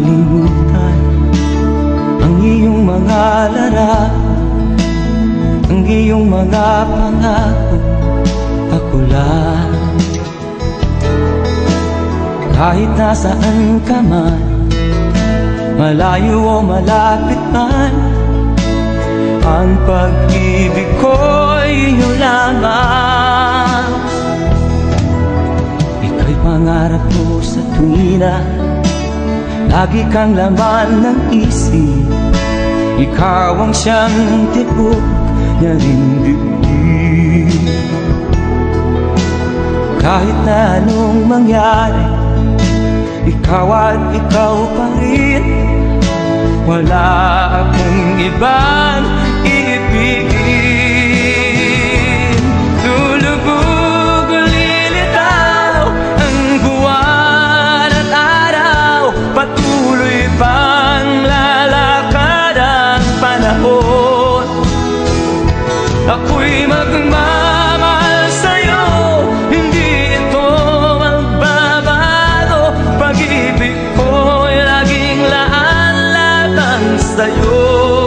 makalimutan ang iyong mga larawan, ang iyong mga pangako. Ako lang, kahit nasaan ka man, malayo o malapit man, ang pag-ibig ko'y iyo lamang. Ika'y pangarap ko sa tuwina, lagi kang laman ng isip. Ikaw ang siyang tibok na dibdib. Kahit na anong mangyari, ikaw at ikaw pa rin. Wala akong ibang iibigin. Lulubog o lilitaw ang buwan at araw, patuloy pang lalakad ang panahon. Ako'y magmamahal sa'yo, hindi ito magbabago. Pag-ibig ko'y laging laan sa'yo.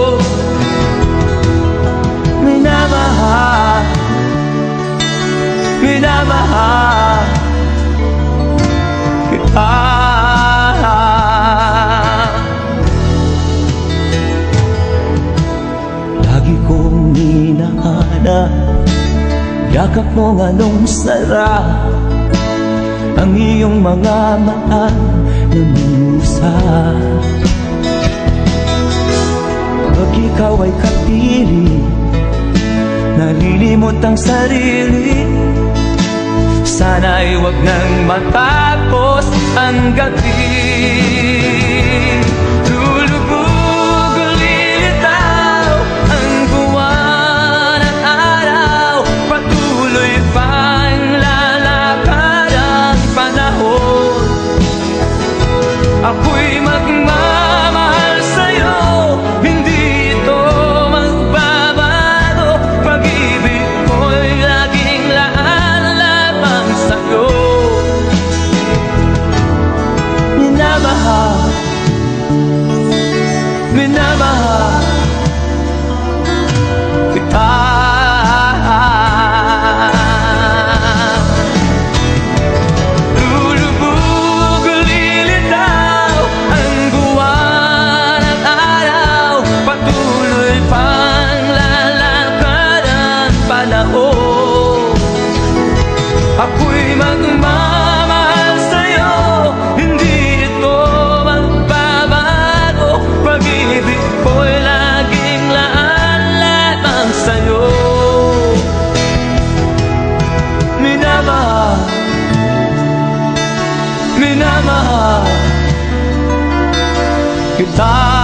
Minamahal, minamahal kita. Lagi kong hinahanap yakap mo anong sarap, ang iyong mga mata na minusap. Pag ikaw ay kapiling, nalilimot ang sarili. Sana'y wag nang matapos ang gabi. Lulubog o lilitaw ang buwan at araw, patuloy pang lalakad ang panahon. Ako'y magmamahal sa'yo, hindi ito magbabago. Pag-ibig ko'y laging laan lamang sa'yo. Minamahal, minamahal kita. Lulubog o lilitaw ang buwan at araw, patuloy pang lalakad ang panahon. Ako'y magmamahal sa'yo, hindi ito magbabago. Pag-ibig ko'y laging laan lamang sa'yo. Minamahal, minamahal kita.